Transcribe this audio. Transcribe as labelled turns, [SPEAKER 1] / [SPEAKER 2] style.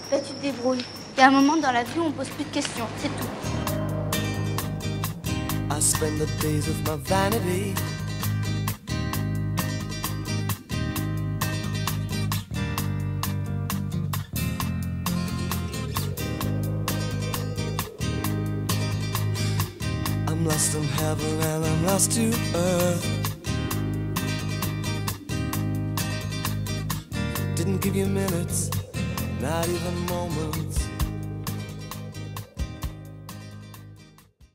[SPEAKER 1] Bah tu te débrouilles. Il y a un moment dans la vie où on pose plus de questions, c'est tout.
[SPEAKER 2] I spend the days of my vanity. I'm lost in heaven and I'm lost to earth. Didn't give you minutes, not even moments.